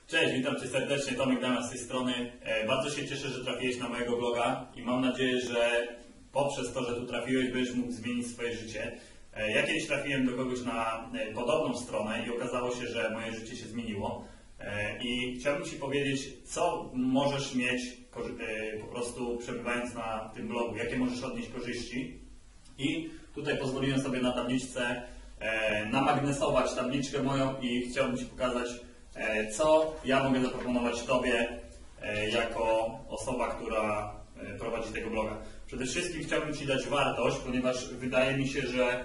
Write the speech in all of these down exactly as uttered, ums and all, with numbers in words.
Cześć, witam Cię serdecznie, Tomek Damian z tej strony. Bardzo się cieszę, że trafiłeś na mojego bloga i mam nadzieję, że poprzez to, że tu trafiłeś, będziesz mógł zmienić swoje życie. Ja kiedyś trafiłem do kogoś na podobną stronę i okazało się, że moje życie się zmieniło. I chciałbym Ci powiedzieć, co możesz mieć po prostu przebywając na tym blogu, jakie możesz odnieść korzyści. I tutaj pozwoliłem sobie na tabliczce namagnesować tabliczkę moją i chciałbym Ci pokazać, co ja mogę zaproponować Tobie jako osoba, która prowadzi tego bloga. Przede wszystkim chciałbym Ci dać wartość, ponieważ wydaje mi się, że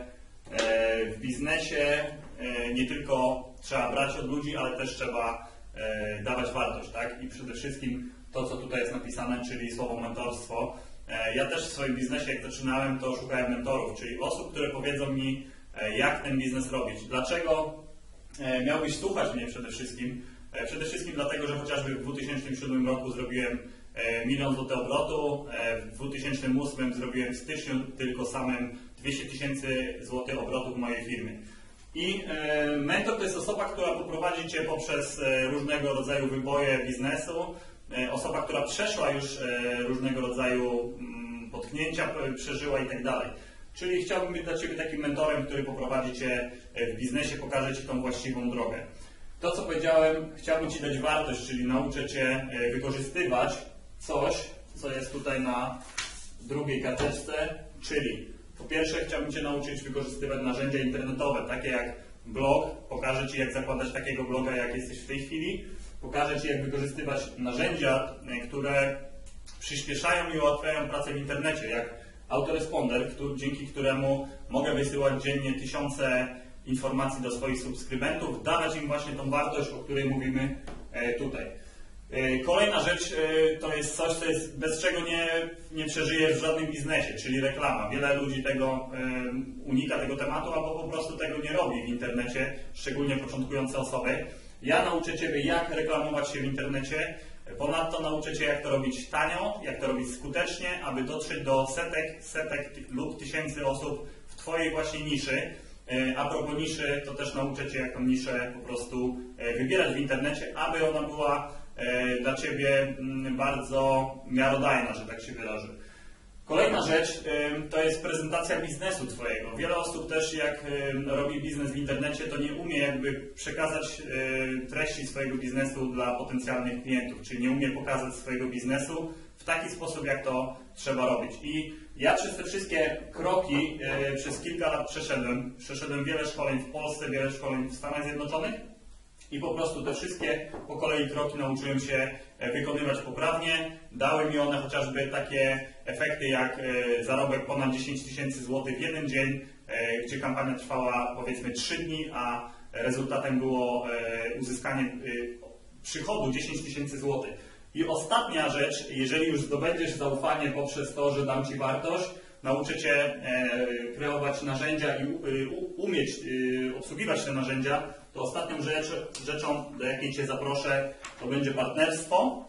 w biznesie nie tylko trzeba brać od ludzi, ale też trzeba dawać wartość, tak? I przede wszystkim to, co tutaj jest napisane, czyli słowo mentorstwo. Ja też w swoim biznesie, jak zaczynałem, to szukałem mentorów, czyli osób, które powiedzą mi, jak ten biznes robić. Dlaczego miałbyś słuchać mnie przede wszystkim? Przede wszystkim dlatego, że chociażby w dwa tysiące siódmym roku zrobiłem milion złotych obrotu, w dwa tysiące ósmym zrobiłem w styczniu tylko samym dwieście tysięcy złotych obrotu w mojej firmie. I mentor to jest osoba, która poprowadzi Cię poprzez różnego rodzaju wyboje biznesu, osoba, która przeszła już różnego rodzaju potknięcia, przeżyła i tak dalej. Czyli chciałbym być dla Ciebie takim mentorem, który poprowadzi Cię w biznesie, pokaże Ci tą właściwą drogę. To, co powiedziałem, chciałbym Ci dać wartość, czyli nauczę Cię wykorzystywać coś, co jest tutaj na drugiej karteczce, czyli po pierwsze chciałbym Cię nauczyć wykorzystywać narzędzia internetowe, takie jak blog, pokażę Ci, jak zakładać takiego bloga, jak jesteś w tej chwili, pokażę Ci, jak wykorzystywać narzędzia, które przyspieszają i ułatwiają pracę w internecie, jak autoresponder, który, dzięki któremu mogę wysyłać dziennie tysiące informacji do swoich subskrybentów, dawać im właśnie tą wartość, o której mówimy tutaj. Kolejna rzecz to jest coś, co jest, bez czego nie, nie przeżyjesz w żadnym biznesie, czyli reklama. Wiele ludzi tego unika tego tematu, albo po prostu tego nie robi w internecie, szczególnie początkujące osoby. Ja nauczę Ciebie, jak reklamować się w internecie. Ponadto nauczę Cię, jak to robić tanio, jak to robić skutecznie, aby dotrzeć do setek, setek lub tysięcy osób w Twojej właśnie niszy. A propos niszy, to też nauczę Cię, jak tą niszę po prostu wybierać w internecie, aby ona była dla Ciebie bardzo miarodajna, że tak się wyrażę. Kolejna rzecz to jest prezentacja biznesu Twojego. Wiele osób też, jak robi biznes w internecie, to nie umie jakby przekazać treści swojego biznesu dla potencjalnych klientów, czyli nie umie pokazać swojego biznesu w taki sposób, jak to trzeba robić. I ja przez te wszystkie kroki przez kilka lat przeszedłem. Przeszedłem wiele szkoleń w Polsce, wiele szkoleń w Stanach Zjednoczonych i po prostu te wszystkie po kolei kroki nauczyłem się wykonywać poprawnie. Dały mi one chociażby takie efekty jak zarobek ponad dziesięć tysięcy złotych w jeden dzień, gdzie kampania trwała powiedzmy trzy dni, a rezultatem było uzyskanie przychodu dziesięć tysięcy złotych. I ostatnia rzecz, jeżeli już zdobędziesz zaufanie poprzez to, że dam Ci wartość, nauczę Cię kreować narzędzia i umieć obsługiwać te narzędzia, to ostatnią rzecz, rzeczą, do jakiej Cię zaproszę, to będzie partnerstwo.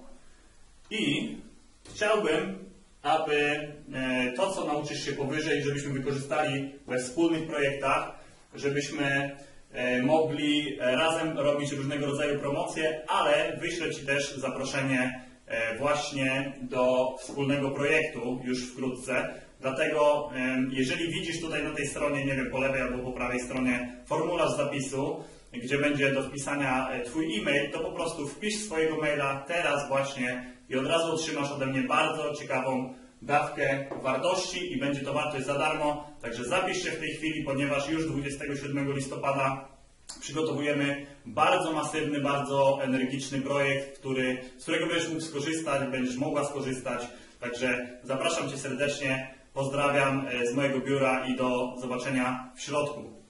I chciałbym, aby to, co nauczysz się powyżej, żebyśmy wykorzystali we wspólnych projektach, żebyśmy mogli razem robić różnego rodzaju promocje, ale wyślę Ci też zaproszenie właśnie do wspólnego projektu już wkrótce. Dlatego jeżeli widzisz tutaj na tej stronie, nie wiem, po lewej albo po prawej stronie formularz zapisu, gdzie będzie do wpisania Twój e-mail, to po prostu wpisz swojego maila teraz właśnie i od razu otrzymasz ode mnie bardzo ciekawą dawkę wartości i będzie to wartość za darmo. Także zapisz się w tej chwili, ponieważ już dwudziestego siódmego listopada przygotowujemy bardzo masywny, bardzo energiczny projekt, który, z którego będziesz mógł skorzystać, będziesz mogła skorzystać. Także zapraszam Cię serdecznie, pozdrawiam z mojego biura i do zobaczenia w środku.